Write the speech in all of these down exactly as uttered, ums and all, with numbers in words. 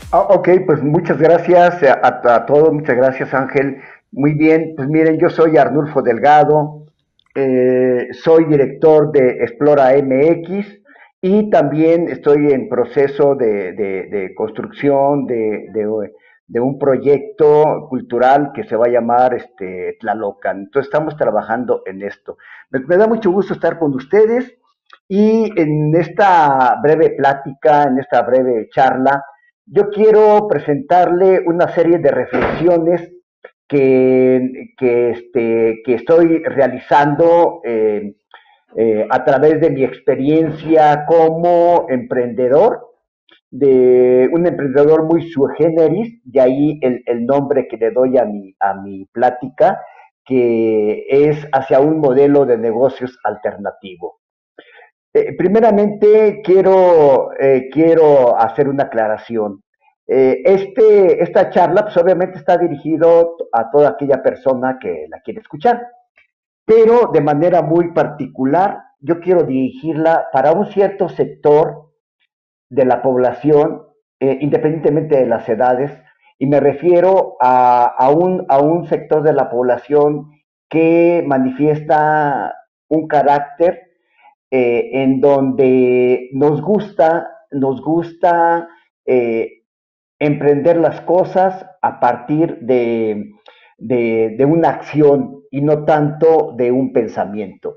Ah, ok, pues muchas gracias a, a- a todos, muchas gracias Ángel. Muy bien, pues miren, yo soy Arnulfo Delgado, eh, soy director de Explora M X y también estoy en proceso de, de- de construcción de, de- de un proyecto cultural que se va a llamar este, Tlalocan. Entonces estamos trabajando en esto. Me, me da mucho gusto estar con ustedes y en esta breve plática, en esta breve charla, yo quiero presentarle una serie de reflexiones que, que, este, que estoy realizando eh, eh, a través de mi experiencia como emprendedor, de un emprendedor muy sui generis, de ahí el, el nombre que le doy a mi, a mi plática, que es hacia un modelo de negocios alternativo. Eh, primeramente, quiero, eh, quiero hacer una aclaración. Eh, este, esta charla, pues obviamente está dirigido a toda aquella persona que la quiere escuchar, pero de manera muy particular, yo quiero dirigirla para un cierto sector de la población, eh, independientemente de las edades, y me refiero a, a, un, a un sector de la población que manifiesta un carácter eh, en donde nos gusta, nos gusta eh, emprender las cosas a partir de, de, de, una acción y no tanto de un pensamiento.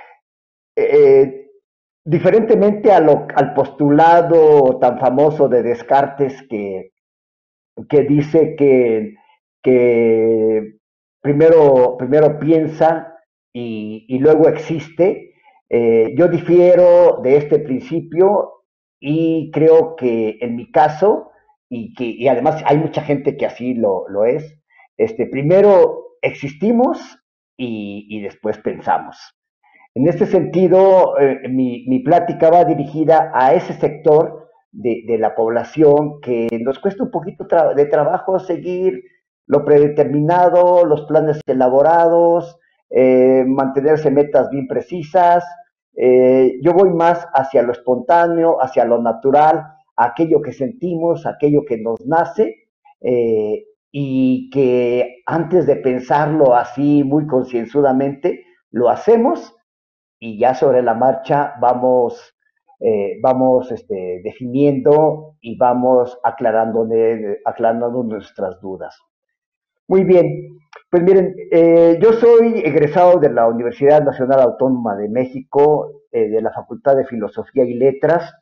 Eh, Diferentemente a lo, al postulado tan famoso de Descartes que, que dice que, que primero, primero piensa y, y luego existe. Eh, yo difiero de este principio y creo que en mi caso, y, que, y además hay mucha gente que así lo, lo es, este, primero existimos y, y después pensamos. En este sentido, eh, mi, mi, plática va dirigida a ese sector de, de la población que nos cuesta un poquito tra de trabajo seguir lo predeterminado, los planes elaborados, eh, mantenerse metas bien precisas. Eh, yo voy más hacia lo espontáneo, hacia lo natural, aquello que sentimos, aquello que nos nace, eh, y que antes de pensarlo así muy concienzudamente, lo hacemos y ya sobre la marcha vamos, eh, vamos este, definiendo y vamos aclarando, de, aclarando nuestras dudas. Muy bien, pues miren, eh, yo soy egresado de la Universidad Nacional Autónoma de México, eh, de la Facultad de Filosofía y Letras,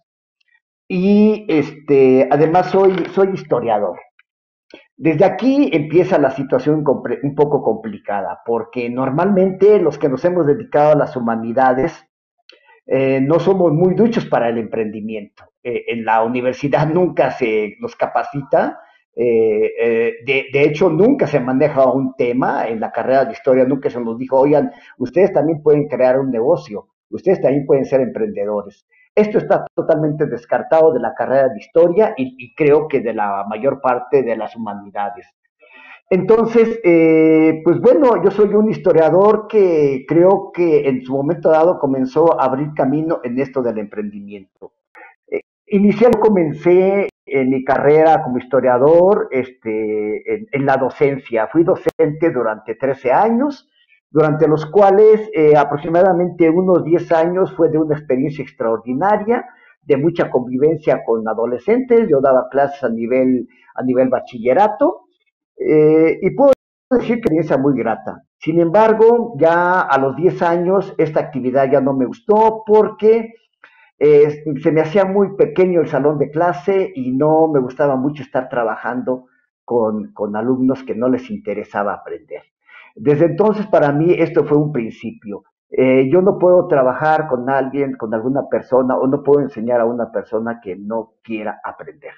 y este, además soy, soy historiador. Desde aquí empieza la situación un poco complicada, porque normalmente los que nos hemos dedicado a las humanidades eh, no somos muy duchos para el emprendimiento. Eh, en la universidad nunca se nos capacita, eh, eh, de, de, hecho nunca se maneja un tema, en la carrera de historia nunca se nos dijo, oigan, ustedes también pueden crear un negocio, ustedes también pueden ser emprendedores. Esto está totalmente descartado de la carrera de historia y, y creo que de la mayor parte de las humanidades. Entonces, eh, pues bueno, yo soy un historiador que creo que en su momento dado comenzó a abrir camino en esto del emprendimiento. Eh, Inicialmente comencé en mi carrera como historiador este, en, en, la docencia. Fui docente durante trece años, durante los cuales eh, aproximadamente unos diez años fue de una experiencia extraordinaria, de mucha convivencia con adolescentes. Yo daba clases a nivel, a nivel bachillerato. Eh, y puedo decir que experiencia muy grata. Sin embargo, ya a los diez años esta actividad ya no me gustó porque eh, se me hacía muy pequeño el salón de clase y no me gustaba mucho estar trabajando con, con alumnos que no les interesaba aprender. Desde entonces para mí esto fue un principio. Eh, yo no puedo trabajar con alguien, con alguna persona, o no puedo enseñar a una persona que no quiera aprender.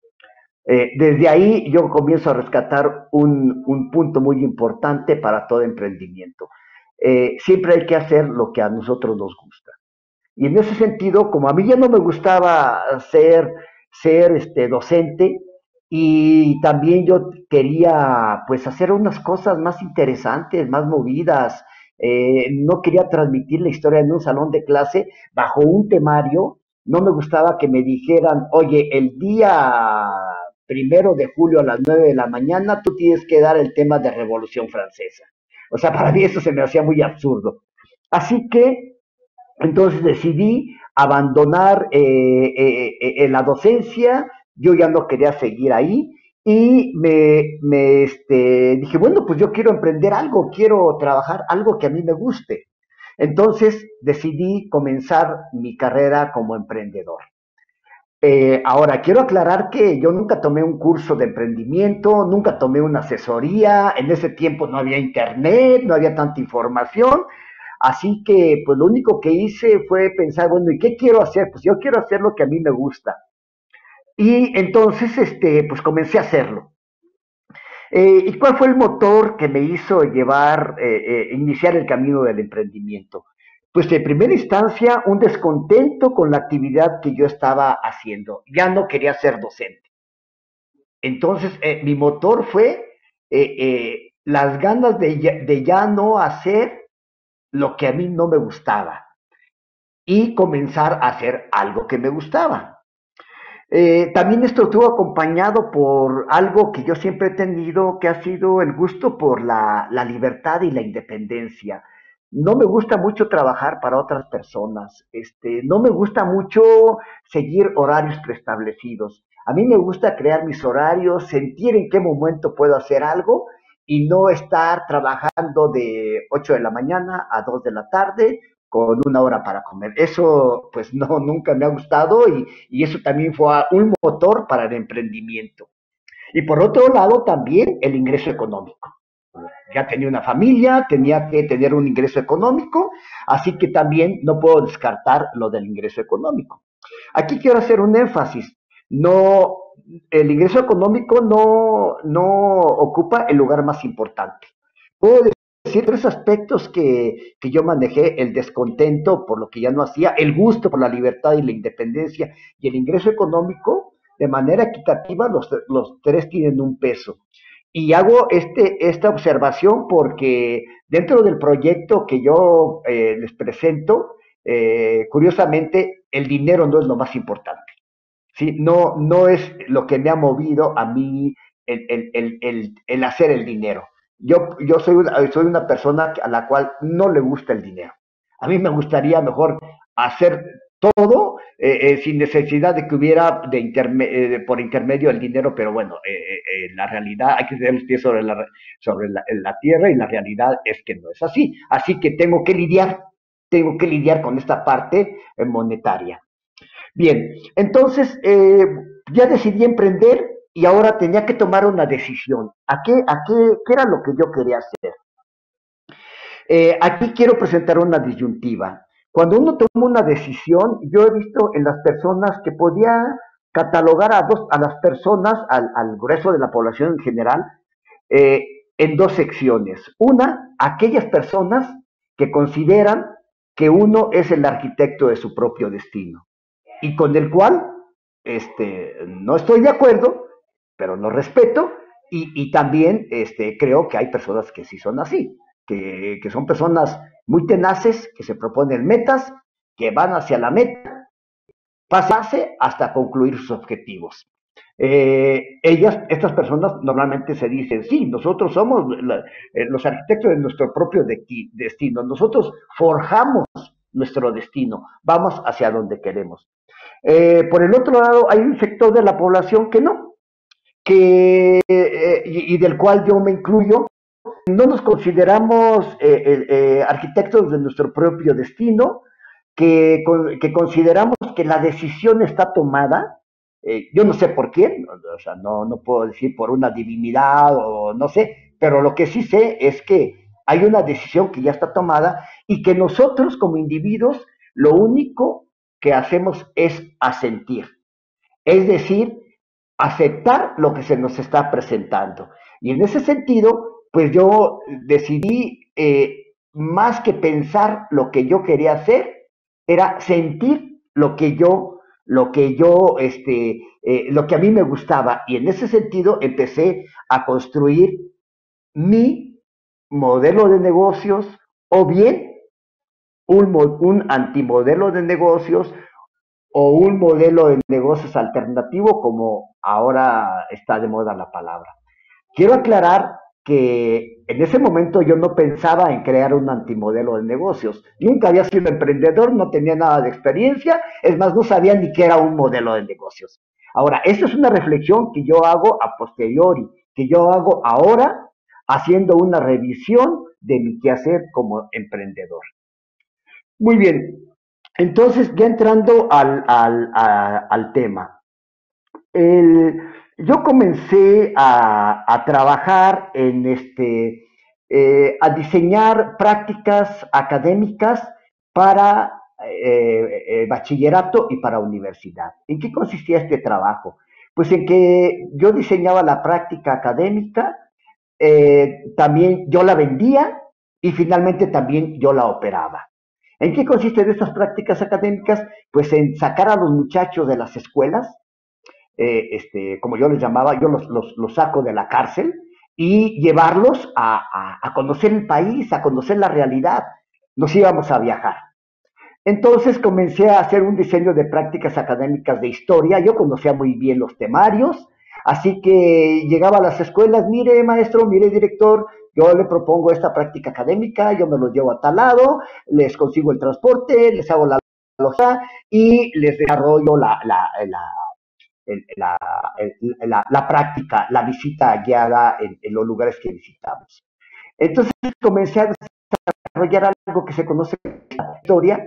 Eh, desde ahí yo comienzo a rescatar un, un, punto muy importante para todo emprendimiento. Eh, siempre hay que hacer lo que a nosotros nos gusta. Y en ese sentido, como a mí ya no me gustaba ser, ser este, docente, y también yo quería pues hacer unas cosas más interesantes, más movidas, eh, no quería transmitir la historia en un salón de clase bajo un temario, no me gustaba que me dijeran, oye, el día primero de julio a las nueve de la mañana, tú tienes que dar el tema de Revolución Francesa. O sea, para mí eso se me hacía muy absurdo. Así que entonces decidí abandonar eh, eh, eh, la docencia, yo ya no quería seguir ahí y me, me este, dije, bueno, pues yo quiero emprender algo, quiero trabajar algo que a mí me guste. Entonces decidí comenzar mi carrera como emprendedor. Eh, ahora, quiero aclarar que yo nunca tomé un curso de emprendimiento, nunca tomé una asesoría, en ese tiempo no había internet, no había tanta información, así que pues lo único que hice fue pensar, bueno, ¿y qué quiero hacer? Pues yo quiero hacer lo que a mí me gusta. Y entonces, este, pues comencé a hacerlo. Eh, ¿Y cuál fue el motor que me hizo llevar, eh, eh, iniciar el camino del emprendimiento? Pues en primera instancia, un descontento con la actividad que yo estaba haciendo. Ya no quería ser docente. Entonces, eh, mi motor fue eh, eh, las ganas de ya, de ya no hacer lo que a mí no me gustaba y comenzar a hacer algo que me gustaba. Eh, también esto estuvo acompañado por algo que yo siempre he tenido, que ha sido el gusto por la, la libertad y la independencia. No me gusta mucho trabajar para otras personas, este, no me gusta mucho seguir horarios preestablecidos. A mí me gusta crear mis horarios, sentir en qué momento puedo hacer algo y no estar trabajando de ocho de la mañana a dos de la tarde con una hora para comer. Eso pues no, nunca me ha gustado y, y eso también fue un motor para el emprendimiento. Y por otro lado también el ingreso económico. Ya tenía una familia, tenía que tener un ingreso económico, así que también no puedo descartar lo del ingreso económico. Aquí quiero hacer un énfasis. No, el ingreso económico no, no ocupa el lugar más importante. Puedo decir tres aspectos que, que yo manejé: el descontento por lo que ya no hacía, el gusto por la libertad y la independencia y el ingreso económico. De manera equitativa, los, los tres tienen un peso. Y hago este, esta observación porque dentro del proyecto que yo eh, les presento, eh, curiosamente, el dinero no es lo más importante. ¿Sí? No, no es lo que me ha movido a mí el, el, el, el, el hacer el dinero. Yo, yo soy, una, soy una persona a la cual no le gusta el dinero. A mí me gustaría mejor hacer todo eh, eh, sin necesidad de que hubiera de interme eh, por intermedio el dinero, pero bueno, eh, eh, la realidad, hay que tener los pies sobre, la, sobre la, la tierra y la realidad es que no es así. Así que tengo que lidiar, tengo que lidiar con esta parte eh, monetaria. Bien, entonces eh, ya decidí emprender y ahora tenía que tomar una decisión. ¿A qué, a qué, qué era lo que yo quería hacer? Eh, aquí quiero presentar una disyuntiva. Cuando uno toma una decisión, yo he visto en las personas que podía catalogar a, dos, a las personas, al, al grueso de la población en general, eh, en dos secciones. Una, aquellas personas que consideran que uno es el arquitecto de su propio destino y con el cual este, no estoy de acuerdo, pero lo respeto y, y también este, creo que hay personas que sí son así, que, que son personas muy tenaces, que se proponen metas, que van hacia la meta, pasarse hasta concluir sus objetivos. Eh, ellas, estas personas normalmente se dicen, sí, nosotros somos la, eh, los arquitectos de nuestro propio de destino, nosotros forjamos nuestro destino, vamos hacia donde queremos. Eh, por el otro lado, hay un sector de la población que no, que, eh, y, y, del cual yo me incluyo, no nos consideramos eh, eh, arquitectos de nuestro propio destino, que, que consideramos que la decisión está tomada, eh, yo no sé por quién, o sea, no, no puedo decir por una divinidad o no sé, pero lo que sí sé es que hay una decisión que ya está tomada y que nosotros como individuos lo único que hacemos es asentir, es decir, aceptar lo que se nos está presentando. Y en ese sentido, pues yo decidí, eh, más que pensar lo que yo quería hacer, era sentir lo que yo, lo que yo, este, eh, lo que a mí me gustaba. Y en ese sentido empecé a construir mi modelo de negocios o bien un, un antimodelo de negocios o un modelo de negocios alternativo como ahora está de moda la palabra. Quiero aclarar que en ese momento yo no pensaba en crear un antimodelo de negocios. Nunca había sido emprendedor, no tenía nada de experiencia, es más, no sabía ni qué era un modelo de negocios. Ahora, esta es una reflexión que yo hago a posteriori, que yo hago ahora haciendo una revisión de mi quehacer como emprendedor. Muy bien, entonces ya entrando al, al, a, al tema. El, yo comencé a, a trabajar en este, eh, a diseñar prácticas académicas para eh, eh, bachillerato y para universidad. ¿En qué consistía este trabajo? Pues en que yo diseñaba la práctica académica, eh, también yo la vendía y finalmente también yo la operaba. ¿En qué consisten estas prácticas académicas? Pues en sacar a los muchachos de las escuelas, eh, este, como yo les llamaba, yo los, los, los saco de la cárcel y llevarlos a, a, a conocer el país, a conocer la realidad. Nos íbamos a viajar. Entonces comencé a hacer un diseño de prácticas académicas de historia. Yo conocía muy bien los temarios, así que llegaba a las escuelas, mire maestro, mire director, yo le propongo esta práctica académica, yo me los llevo a tal lado, les consigo el transporte, les hago la loja y les desarrollo la, la, la, la, la, la práctica, la visita guiada en, en los lugares que visitamos. Entonces comencé a desarrollar algo que se conoce como historia,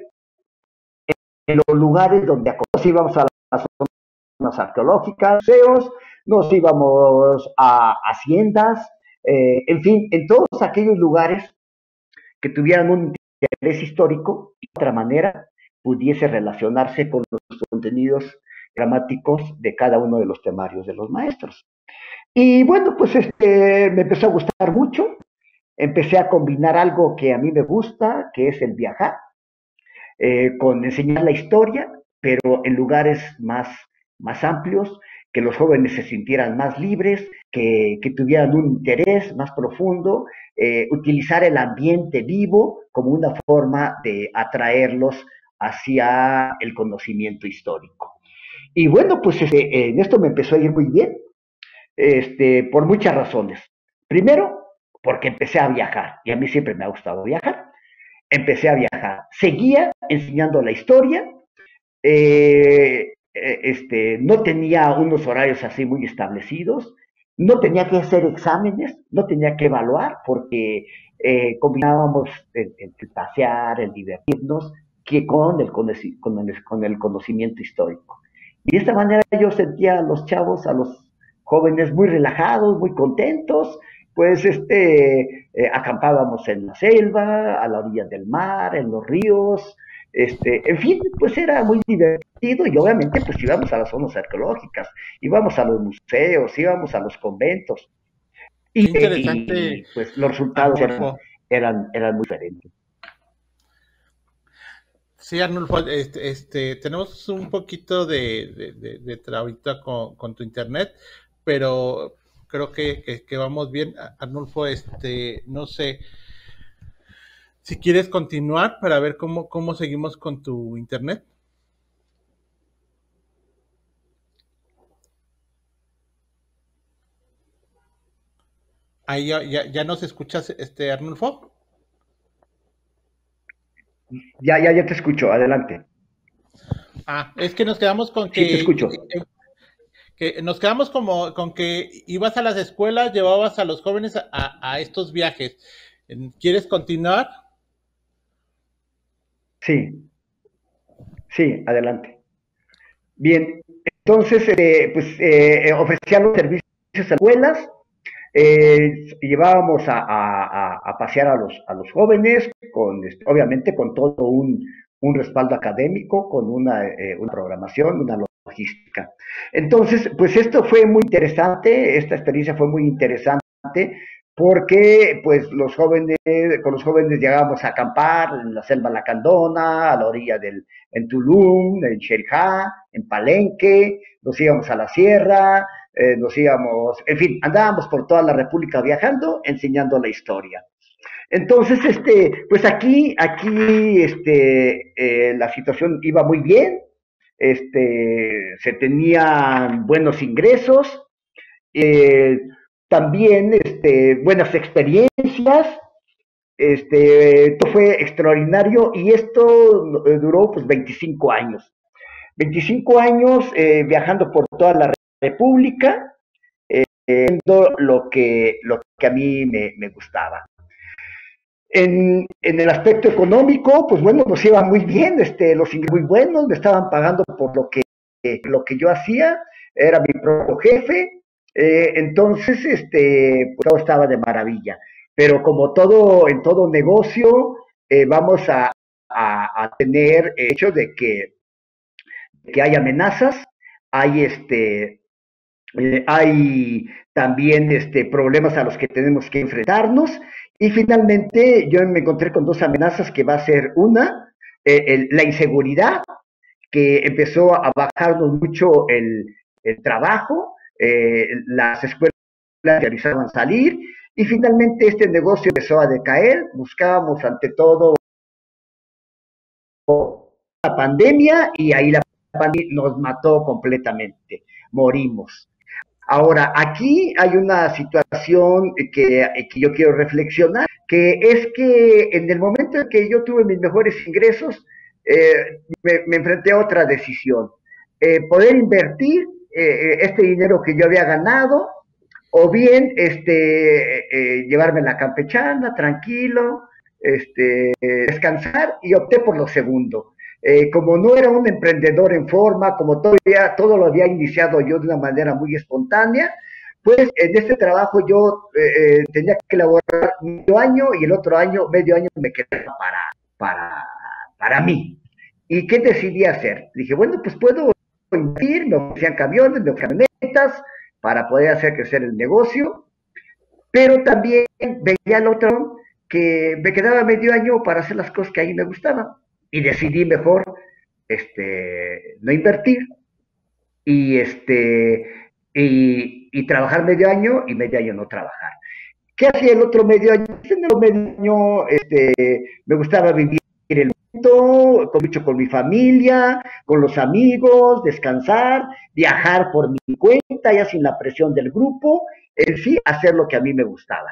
en los lugares donde nos íbamos a las zonas arqueológicas, museos, nos íbamos a haciendas, eh, en fin, en todos aquellos lugares que tuvieran un interés histórico y de otra manera pudiese relacionarse con los contenidos gramáticos de cada uno de los temarios de los maestros. Y bueno, pues este me empezó a gustar mucho, empecé a combinar algo que a mí me gusta, que es el viajar, eh, con enseñar la historia, pero en lugares más, más amplios, que los jóvenes se sintieran más libres, que, que tuvieran un interés más profundo, eh, utilizar el ambiente vivo como una forma de atraerlos hacia el conocimiento histórico. Y bueno, pues este, en esto me empezó a ir muy bien, este, por muchas razones. Primero, porque empecé a viajar, y a mí siempre me ha gustado viajar. Empecé a viajar, seguía enseñando la historia, eh, este, no tenía unos horarios así muy establecidos, no tenía que hacer exámenes, no tenía que evaluar, porque eh, combinábamos el, el, el, pasear, el divertirnos, que con el, con, el, con el conocimiento histórico. Y de esta manera yo sentía a los chavos, a los jóvenes muy relajados, muy contentos, pues este, eh, acampábamos en la selva, a la orilla del mar, en los ríos, este, en fin, pues era muy divertido y obviamente pues íbamos a las zonas arqueológicas, íbamos a los museos, íbamos a los conventos y, interesante, y pues los resultados eran, eran, eran muy diferentes. Sí, Arnulfo, este, este, tenemos un poquito de, de, de, de trabita con, con tu internet, pero creo que, que, que vamos bien. Arnulfo, este, no sé si quieres continuar para ver cómo, cómo seguimos con tu internet. Ahí ya, ya, ya nos escuchas, este, Arnulfo. Ya, ya, ya te escucho, adelante. Ah, es que nos quedamos con que... Sí, te escucho. Que, que nos quedamos como con que ibas a las escuelas, llevabas a los jóvenes a, a estos viajes. ¿Quieres continuar? Sí, sí, adelante. Bien, entonces, eh, pues eh, ofrecían los servicios a escuelas, eh, llevábamos a, a, a, pasear a los, a los jóvenes, con, obviamente con todo un, un respaldo académico, con una, eh, una programación, una logística. Entonces, pues esto fue muy interesante, esta experiencia fue muy interesante, porque pues los jóvenes, con los jóvenes llegábamos a acampar en la selva lacandona, a la orilla del, en Tulum, en Xerijá, en Palenque, nos íbamos a la sierra, eh, nos íbamos, en fin, andábamos por toda la República viajando, enseñando la historia. Entonces, este, pues aquí, aquí, este, eh, la situación iba muy bien, este, se tenían buenos ingresos, eh, también este, buenas experiencias, este, esto fue extraordinario y esto eh, duró pues veinticinco años. veinticinco años eh, viajando por toda la República, eh, viendo lo que, lo que a mí me, me gustaba. En, en, el aspecto económico, pues bueno, nos iba muy bien, este, los ingresos muy buenos, me estaban pagando por lo que, eh, lo que yo hacía, era mi propio jefe, eh, entonces este, pues todo estaba de maravilla. Pero como todo, en todo negocio, eh, vamos a, a, a tener hecho de que, que hay amenazas, hay este, eh, hay también este, problemas a los que tenemos que enfrentarnos y finalmente yo me encontré con dos amenazas que va a ser una, eh, el, la inseguridad, que empezó a bajarnos mucho el, el trabajo, eh, las escuelas realizaban salir y finalmente este negocio empezó a decaer, buscábamos ante todo la pandemia y ahí la pandemia nos mató completamente, morimos. Ahora, aquí hay una situación que, que, yo quiero reflexionar, que es que en el momento en que yo tuve mis mejores ingresos, eh, me, me, enfrenté a otra decisión. Eh, poder invertir eh, este dinero que yo había ganado, o bien este, eh, llevarme la campechana, tranquilo, este, descansar, y opté por lo segundo. Eh, como no era un emprendedor en forma, como todavía todo lo había iniciado yo de una manera muy espontánea, pues en este trabajo yo eh, tenía que elaborar medio año y el otro año, medio año me quedaba para, para, para mí. ¿Y qué decidí hacer? Dije, bueno, pues puedo invertir, me ofrecían camiones, me ofrecían camionetas para poder hacer crecer el negocio, pero también veía al otro que me quedaba medio año para hacer las cosas que a mí me gustaban y decidí mejor este, no invertir y, este, y, y trabajar medio año y medio año no trabajar. ¿Qué hacía el otro medio año? En el medio año este, me gustaba vivir el mundo, con mucho con mi familia, con los amigos, descansar, viajar por mi cuenta, ya sin la presión del grupo, en sí, hacer lo que a mí me gustaba.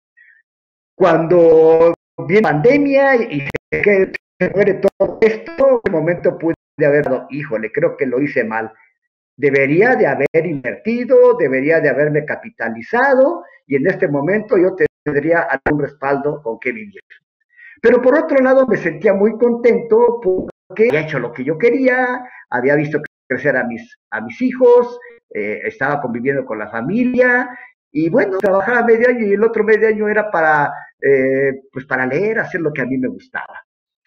Cuando viene pandemia y se muere todo esto, en un momento pude haber dado, híjole, creo que lo hice mal. Debería de haber invertido, debería de haberme capitalizado y en este momento yo tendría algún respaldo con que vivir. Pero por otro lado me sentía muy contento porque había hecho lo que yo quería, había visto crecer a mis, a mis hijos, eh, estaba conviviendo con la familia y bueno, trabajaba medio año y el otro medio año era para, eh, pues para leer, hacer lo que a mí me gustaba.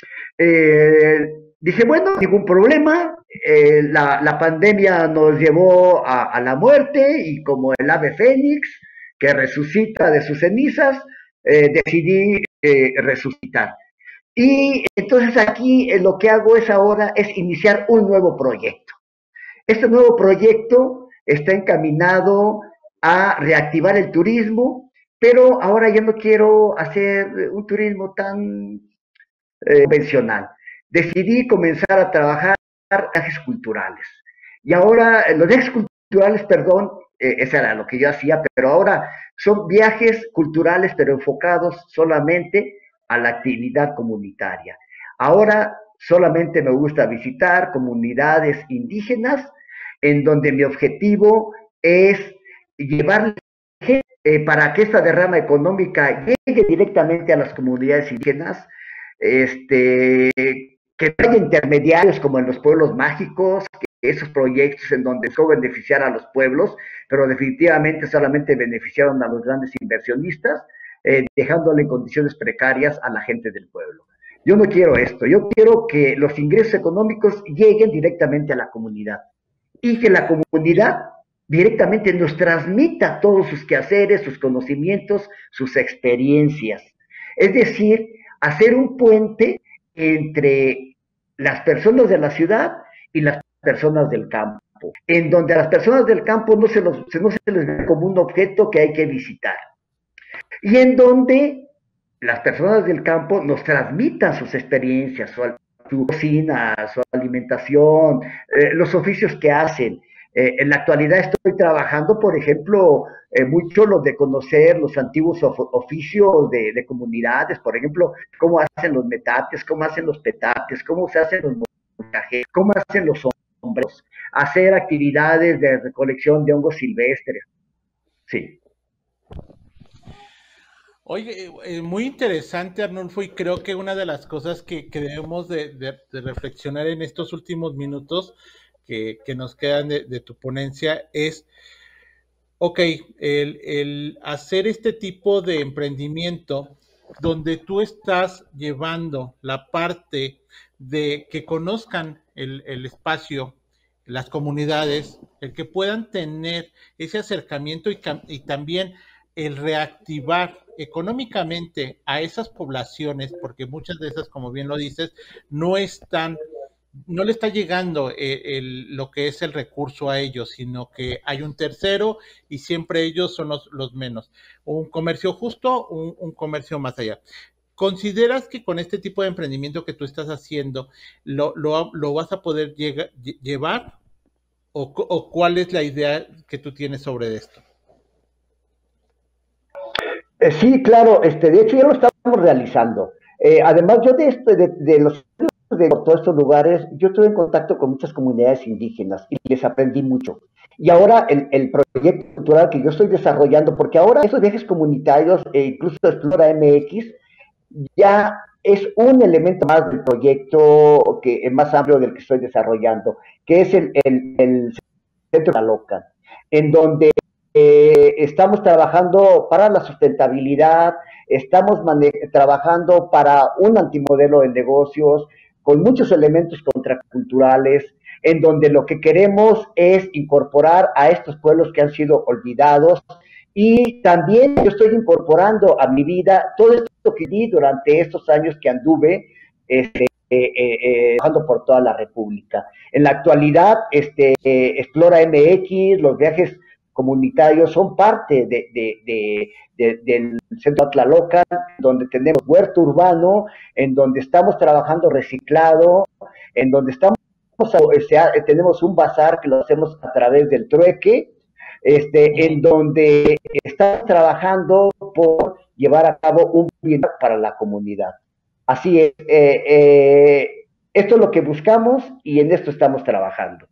Eh, dije, bueno, ningún problema, eh, la, la, pandemia nos llevó a, a, la muerte y como el ave fénix que resucita de sus cenizas, eh, decidí eh, resucitar. Y entonces aquí eh, lo que hago es ahora es iniciar un nuevo proyecto. Este nuevo proyecto está encaminado a reactivar el turismo, pero ahora ya no quiero hacer un turismo tan eh, convencional. Decidí comenzar a trabajar viajes culturales. Y ahora, los viajes culturales, perdón, eh, eso era lo que yo hacía, pero ahora son viajes culturales, pero enfocados solamente a la actividad comunitaria. Ahora solamente me gusta visitar comunidades indígenas, en donde mi objetivo es llevar eh, para que esta derrama económica llegue directamente a las comunidades indígenas, este, que no haya intermediarios como en los pueblos mágicos, que esos proyectos en donde solo beneficiar a los pueblos, pero definitivamente solamente beneficiaron a los grandes inversionistas, eh, dejándole en condiciones precarias a la gente del pueblo. Yo no quiero esto, yo quiero que los ingresos económicos lleguen directamente a la comunidad y que la comunidad directamente nos transmita todos sus quehaceres, sus conocimientos, sus experiencias. Es decir, hacer un puente entre las personas de la ciudad y las personas del campo, en donde a las personas del campo no se, los, no se les ve como un objeto que hay que visitar, y en donde las personas del campo nos transmitan sus experiencias, su su cocina, su alimentación, eh, los oficios que hacen. Eh, en la actualidad estoy trabajando, por ejemplo, eh, mucho los de conocer los antiguos of oficios de, de, comunidades, por ejemplo, cómo hacen los metates, cómo hacen los petates, cómo se hacen los montajes, cómo hacen los sombreros, hacer actividades de recolección de hongos silvestres. Sí. Oye, eh, muy interesante, Arnulfo, y creo que una de las cosas que, que debemos de, de, de, reflexionar en estos últimos minutos que, que nos quedan de, de tu ponencia es, ok, el, el hacer este tipo de emprendimiento donde tú estás llevando la parte de que conozcan el, el espacio, las comunidades, el que puedan tener ese acercamiento y, y también el reactivar económicamente a esas poblaciones, porque muchas de esas, como bien lo dices, no están, no le está llegando el, el, lo que es el recurso a ellos, sino que hay un tercero y siempre ellos son los, los menos. Un comercio justo, un, un comercio más allá. ¿Consideras que con este tipo de emprendimiento que tú estás haciendo lo, lo, lo vas a poder llega, llevar? O, ¿O cuál es la idea que tú tienes sobre esto? Eh, sí, claro, este, de hecho ya lo estamos realizando. Eh, además, yo de, este, de, de los de todos estos lugares, yo estuve en contacto con muchas comunidades indígenas y les aprendí mucho. Y ahora el, el proyecto cultural que yo estoy desarrollando, porque ahora esos viajes comunitarios, e incluso Explora M X, ya es un elemento más del proyecto que es más amplio del que estoy desarrollando, que es el, el, el Centro de la Loca, en donde eh, estamos trabajando para la sustentabilidad, estamos trabajando para un antimodelo de negocios, con muchos elementos contraculturales, en donde lo que queremos es incorporar a estos pueblos que han sido olvidados, y también yo estoy incorporando a mi vida todo esto que di durante estos años que anduve este, eh, eh, trabajando por toda la República. En la actualidad, este, eh, Explora M X, los viajes comunitarios son parte de, de, de, de, del Centro Tlalocan, donde tenemos huerto urbano, en donde estamos trabajando reciclado, en donde estamos, este, tenemos un bazar que lo hacemos a través del trueque, este, en donde estamos trabajando por llevar a cabo un bien para la comunidad. Así es, eh, eh, esto es lo que buscamos y en esto estamos trabajando.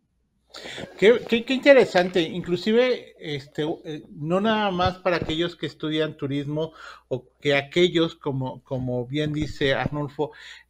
Qué, qué, qué interesante, inclusive este, no nada más para aquellos que estudian turismo o que aquellos, como, como bien dice Arnulfo,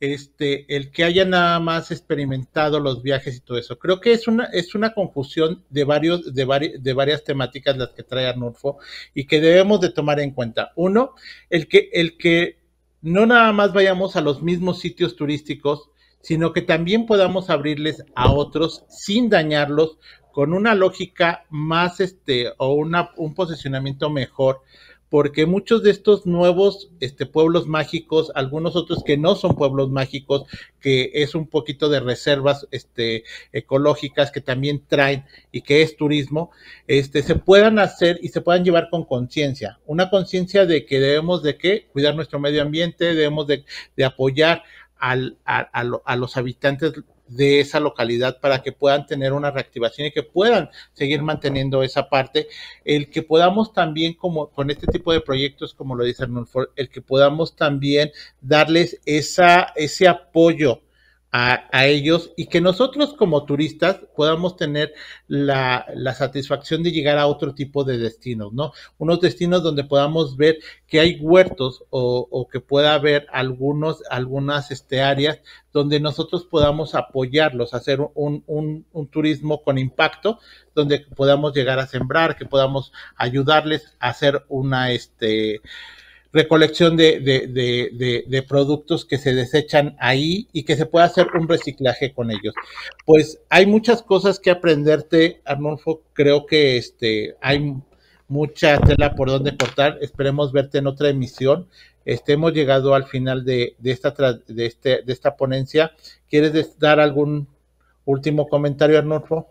este, el que haya nada más experimentado los viajes y todo eso. Creo que es una, es una confusión de, varios, de, vari, de varias temáticas las que trae Arnulfo y que debemos de tomar en cuenta. Uno, el que, el que no nada más vayamos a los mismos sitios turísticos, sino que también podamos abrirles a otros sin dañarlos, con una lógica más este o una, un posicionamiento mejor, porque muchos de estos nuevos este, pueblos mágicos, algunos otros que no son pueblos mágicos, que es un poquito de reservas este, ecológicas que también traen y que es turismo, este, se puedan hacer y se puedan llevar con conciencia, una conciencia de que debemos de ¿qué? Cuidar nuestro medio ambiente, debemos de, de apoyar Al, a, a, lo, a los habitantes de esa localidad para que puedan tener una reactivación y que puedan seguir manteniendo esa parte, el que podamos también, como con este tipo de proyectos, como lo dice Arnulfo, el que podamos también darles esa, ese apoyo a, a ellos y que nosotros como turistas podamos tener la, la satisfacción de llegar a otro tipo de destinos, ¿no? Unos destinos donde podamos ver que hay huertos o, o que pueda haber algunos, algunas este, áreas donde nosotros podamos apoyarlos, hacer un, un, un turismo con impacto, donde podamos llegar a sembrar, que podamos ayudarles a hacer una, este, recolección de, de, de, de, de productos que se desechan ahí y que se pueda hacer un reciclaje con ellos. Pues hay muchas cosas que aprenderte, Arnulfo, creo que este, hay mucha tela por donde cortar, esperemos verte en otra emisión. Este, hemos llegado al final de, de, esta, de, este, de esta ponencia. ¿Quieres dar algún último comentario, Arnulfo?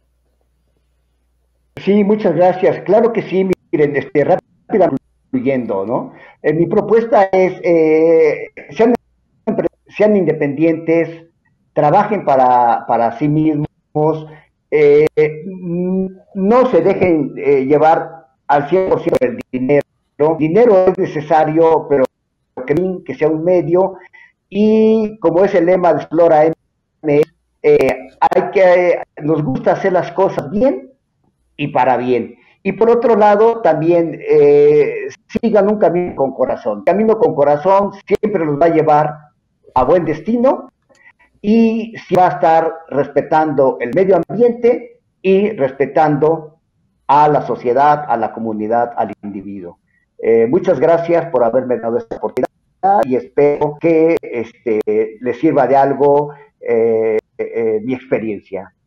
Sí, muchas gracias. Claro que sí, miren, este, rápidamente, ¿no? Eh, mi propuesta es, eh, sean, sean independientes, trabajen para, para sí mismos, eh, no se dejen eh, llevar al cien por ciento del dinero. Dinero es necesario, pero que sea un medio, y como es el lema de Explora M X, eh, hay que, nos gusta hacer las cosas bien y para bien. Y por otro lado, también eh, sigan un camino con corazón. El camino con corazón siempre los va a llevar a buen destino, y si va a estar respetando el medio ambiente y respetando a la sociedad, a la comunidad, al individuo. Eh, muchas gracias por haberme dado esta oportunidad y espero que este, les sirva de algo eh, eh, mi experiencia.